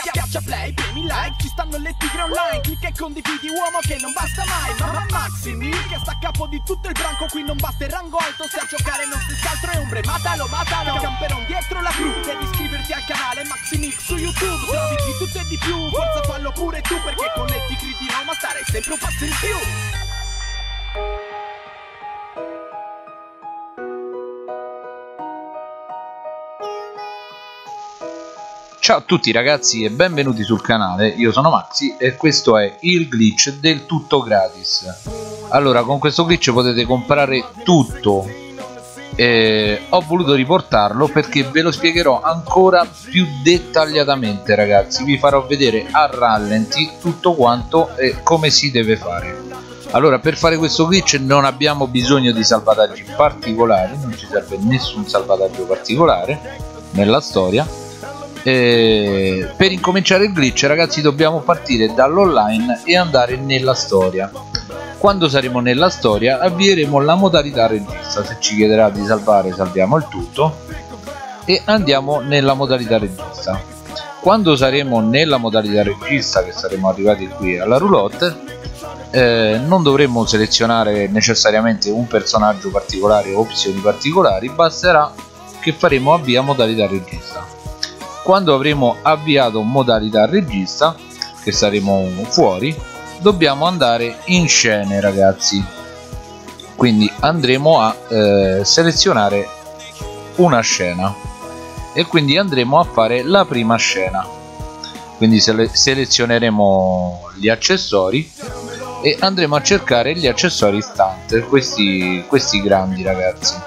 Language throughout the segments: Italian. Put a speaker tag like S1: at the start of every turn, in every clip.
S1: Schiaccia play, premi like, ci stanno le tigre online. Clicca e condividi, uomo che non basta mai. Ma Maximi, che sta a capo di tutto il branco. Qui non basta il rango alto, se a giocare non si scaltro e ombre. Matalo, matalo, camperon dietro la cru. Devi iscriverti al canale Maximix su YouTube. Trovi di tutto e di più, forza fallo pure tu. Perché con le tigre di Roma starei sempre un passo in più.
S2: Ciao a tutti ragazzi e benvenuti sul canale, io sono Maxi e questo è il glitch del tutto gratis. Allora, con questo glitch potete comprare tutto. Ho voluto riportarlo perché ve lo spiegherò ancora più dettagliatamente ragazzi. Vi farò vedere a rallenti tutto quanto e come si deve fare. Allora, per fare questo glitch non abbiamo bisogno di salvataggi particolari, non ci serve nessun salvataggio particolare nella storia. Per incominciare il glitch ragazzi dobbiamo partire dall'online e andare nella storia. Quando saremo nella storia avvieremo la modalità regista. Se ci chiederà di salvare, salviamo il tutto e andiamo nella modalità regista. Quando saremo nella modalità regista, che saremo arrivati qui alla roulotte, non dovremmo selezionare necessariamente un personaggio particolare o opzioni particolari, basterà che faremo avvia modalità regista. Quando avremo avviato modalità regista, che saremo fuori, dobbiamo andare in scene ragazzi. Quindi andremo a selezionare una scena e quindi andremo a fare la prima scena. Quindi selezioneremo gli accessori e andremo a cercare gli accessori stunt, questi grandi ragazzi.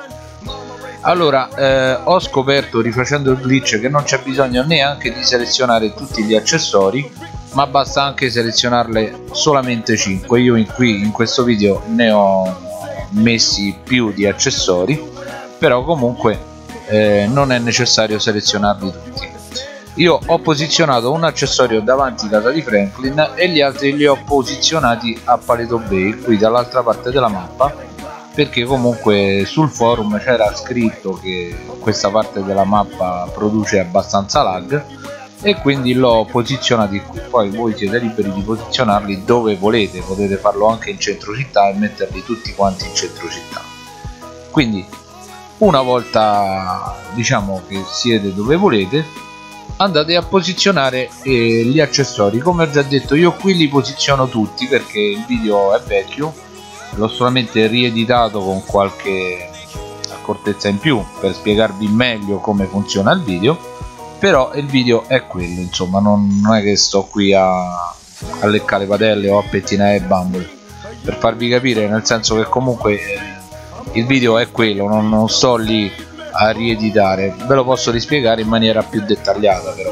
S2: Allora, ho scoperto rifacendo il glitch che non c'è bisogno neanche di selezionare tutti gli accessori, ma basta anche selezionarle solamente 5. Io qui in questo video ne ho messi più di accessori, però comunque non è necessario selezionarli tutti. Io ho posizionato un accessorio davanti casa di Franklin e gli altri li ho posizionati a Paleto Bay, qui dall'altra parte della mappa, perché comunque sul forum c'era scritto che questa parte della mappa produce abbastanza lag e quindi l'ho posizionati qui. Poi voi siete liberi di posizionarli dove volete, potete farlo anche in centro città e metterli tutti quanti in centro città. Quindi una volta diciamo che siete dove volete, andate a posizionare gli accessori. Come ho già detto, io qui li posiziono tutti perché il video è vecchio, l'ho solamente rieditato con qualche accortezza in più per spiegarvi meglio come funziona il video, però il video è quello, insomma, non è che sto qui a leccare le patelle o a pettinare bambole, per farvi capire, nel senso che comunque il video è quello, non sto lì a rieditare, ve lo posso rispiegare in maniera più dettagliata però.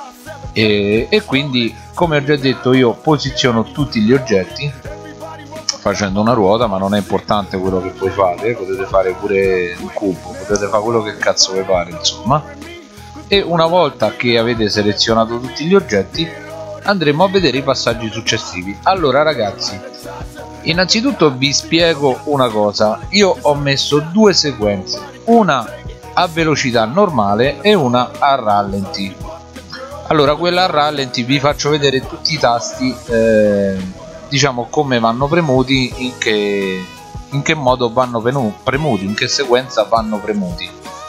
S2: E quindi, come ho già detto, io posiziono tutti gli oggetti facendo una ruota, ma non è importante quello che voi fate, potete fare pure un cubo, potete fare quello che cazzo vi pare, insomma. E una volta che avete selezionato tutti gli oggetti andremo a vedere i passaggi successivi. Allora ragazzi, innanzitutto vi spiego una cosa. Io ho messo due sequenze, una a velocità normale e una a rallenti. Allora, quella a rallenti vi faccio vedere tutti i tasti, diciamo come vanno premuti, in che modo vanno premuti, in che sequenza vanno premuti.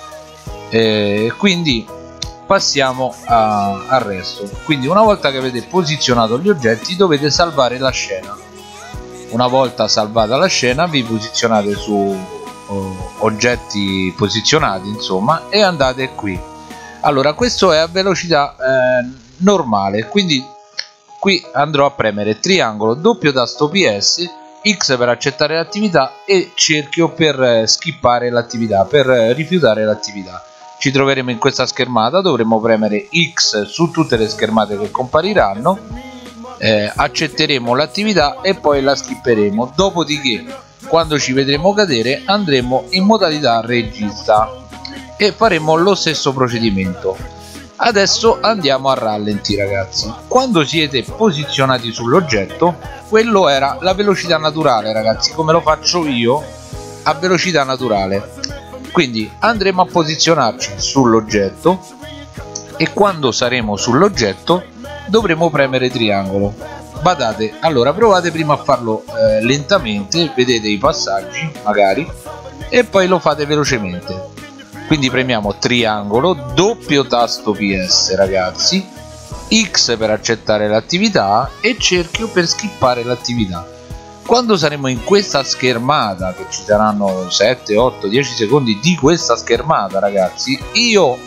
S2: Quindi passiamo al resto. Quindi una volta che avete posizionato gli oggetti dovete salvare la scena. Una volta salvata la scena vi posizionate su oggetti posizionati, insomma, e andate qui. Allora, questo è a velocità normale, quindi qui andrò a premere triangolo, doppio tasto PS, X per accettare l'attività e cerchio per skippare l'attività, per rifiutare l'attività. Ci troveremo in questa schermata, dovremo premere X su tutte le schermate che compariranno, accetteremo l'attività e poi la skipperemo. Dopodiché, quando ci vedremo cadere, andremo in modalità regista e faremo lo stesso procedimento. Adesso andiamo a rallenti ragazzi. Quando siete posizionati sull'oggetto, quello era la velocità naturale ragazzi, come lo faccio io a velocità naturale. Quindi andremo a posizionarci sull'oggetto e quando saremo sull'oggetto dovremo premere triangolo. Badate, allora provate prima a farlo lentamente, vedete i passaggi magari, e poi lo fate velocemente. Quindi premiamo triangolo, doppio tasto PS ragazzi, X per accettare l'attività e cerchio per skippare l'attività. Quando saremo in questa schermata, che ci saranno 7, 8, 10 secondi di questa schermata ragazzi, io,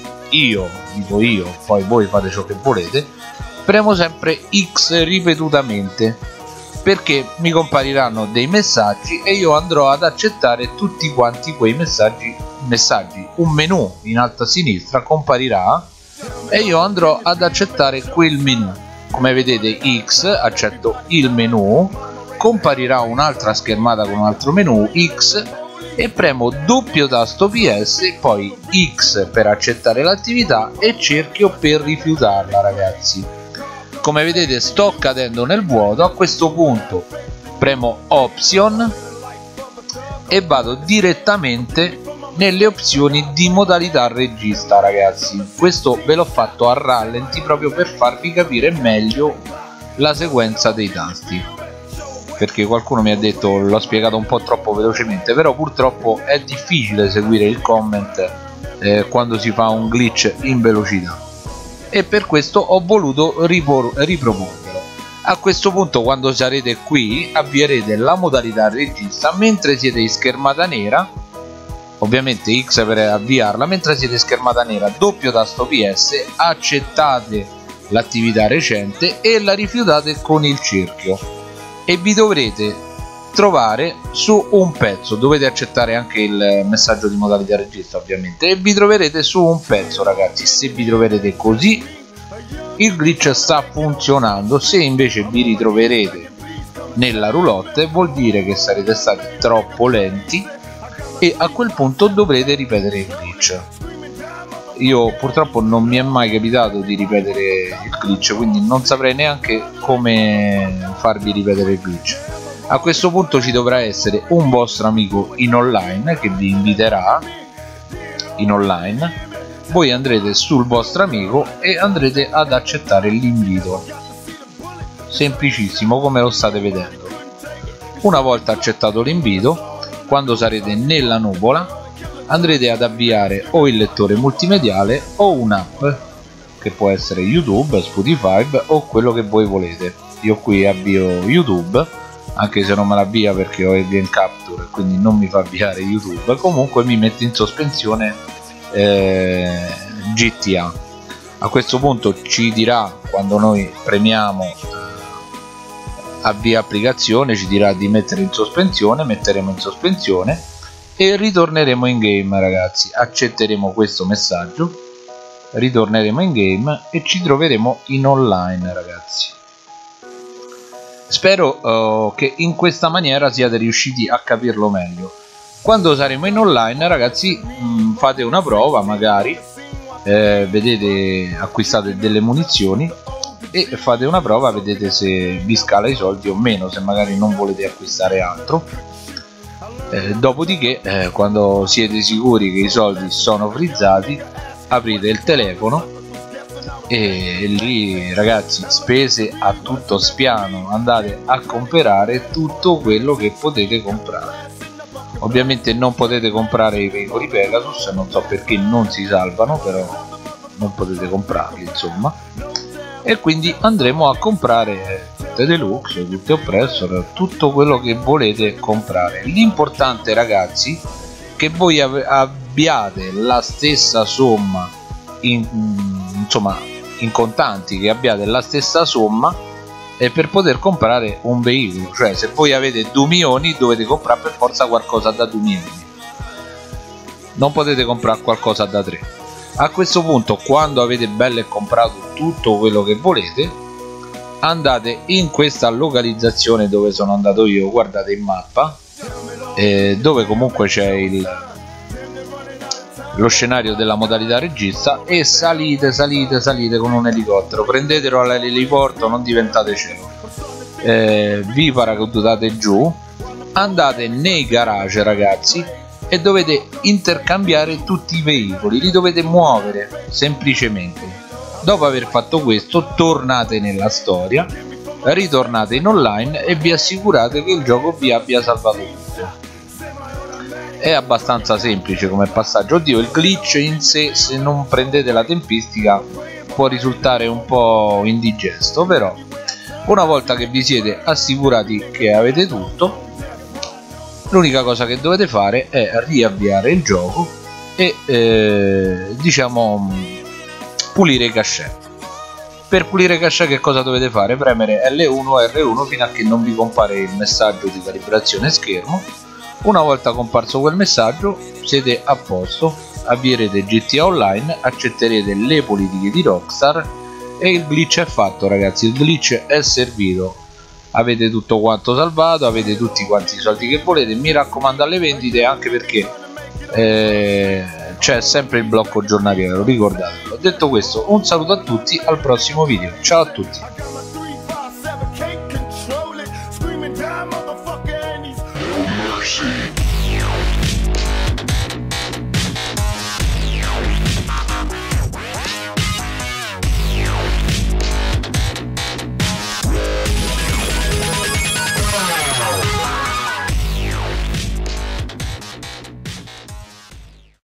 S2: poi voi fate ciò che volete, premo sempre X ripetutamente, perché mi compariranno dei messaggi e io andrò ad accettare tutti quanti quei messaggi. Un menu in alto a sinistra comparirà e io andrò ad accettare quel menu. Come vedete X, accetto il menu, comparirà un'altra schermata con un altro menu X e premo doppio tasto PS, poi X per accettare l'attività e cerchio per rifiutarla ragazzi. Come vedete sto cadendo nel vuoto. A questo punto premo Option e vado direttamente nelle opzioni di modalità regista ragazzi. Questo ve l'ho fatto a rallenti proprio per farvi capire meglio la sequenza dei tasti, perché qualcuno mi ha detto l'ho spiegato un po' troppo velocemente, però purtroppo è difficile seguire il comment quando si fa un glitch in velocità, e per questo ho voluto riproporvelo. A questo punto quando sarete qui avvierete la modalità regista mentre siete in schermata nera, ovviamente X per avviarla. Mentre siete in schermata nera doppio tasto PS, accettate l'attività recente e la rifiutate con il cerchio e vi dovrete trovare su un pezzo. Dovete accettare anche il messaggio di modalità regista ovviamente e vi troverete su un pezzo ragazzi. Se vi troverete così il glitch sta funzionando, se invece vi ritroverete nella roulotte vuol dire che sarete stati troppo lenti e a quel punto dovrete ripetere il glitch. Io purtroppo non mi è mai capitato di ripetere il glitch, quindi non saprei neanche come farvi ripetere il glitch. A questo punto ci dovrà essere un vostro amico in online che vi inviterà in online. Voi andrete sul vostro amico e andrete ad accettare l'invito, semplicissimo come lo state vedendo. Una volta accettato l'invito, quando sarete nella nuvola andrete ad avviare o il lettore multimediale o un'app che può essere YouTube, Spotify o quello che voi volete. Io qui avvio YouTube, anche se non me l'avvia perché ho il Game Capture, quindi non mi fa avviare YouTube. Comunque mi mette in sospensione GTA. A questo punto ci dirà, quando noi premiamo avvia applicazione, ci dirà di mettere in sospensione, metteremo in sospensione e ritorneremo in game ragazzi. Accetteremo questo messaggio, ritorneremo in game e ci troveremo in online ragazzi. Spero che in questa maniera siate riusciti a capirlo meglio. Quando saremo in online ragazzi fate una prova, magari vedete, acquistate delle munizioni e fate una prova, vedete se vi scala i soldi o meno, se magari non volete acquistare altro. Dopodiché quando siete sicuri che i soldi sono frizzati aprite il telefono e lì ragazzi, spese a tutto spiano, andate a comprare tutto quello che potete comprare. Ovviamente non potete comprare i veicoli Pegasus, non so perché non si salvano, però non potete comprarli insomma. E quindi andremo a comprare tutte deluxe, tutte oppressor, tutto quello che volete comprare. L'importante ragazzi che voi abbiate la stessa somma insomma in contanti, che abbiate la stessa somma per poter comprare un veicolo. Cioè se voi avete 2 milioni dovete comprare per forza qualcosa da 2 milioni, non potete comprare qualcosa da 3. A questo punto, quando avete bello e comprato tutto quello che volete, andate in questa localizzazione dove sono andato io, guardate in mappa, dove comunque c'è lo scenario della modalità regista, e salite con un elicottero, prendetelo all'eliporto, non diventate cielo, vi paracadutate giù, andate nei garage ragazzi e dovete intercambiare tutti i veicoli, li dovete muovere semplicemente. Dopo aver fatto questo tornate nella storia, ritornate in online e vi assicurate che il gioco vi abbia salvato tutto. È abbastanza semplice come passaggio. Oddio, il glitch in sé, se non prendete la tempistica, può risultare un po' indigesto, però una volta che vi siete assicurati che avete tutto, l'unica cosa che dovete fare è riavviare il gioco e diciamo pulire i cache. Per pulire i cache che cosa dovete fare? Premere L1 o R1 fino a che non vi compare il messaggio di calibrazione schermo. Una volta comparso quel messaggio siete a posto, avvierete GTA Online, accetterete le politiche di Rockstar e il glitch è fatto, ragazzi. Il glitch è servito, avete tutto quanto salvato, avete tutti quanti i soldi che volete. Mi raccomando alle vendite, anche perché c'è sempre il blocco giornaliero, ricordatelo. Detto questo, un saluto a tutti, al prossimo video, ciao a tutti.
S1: Mercy.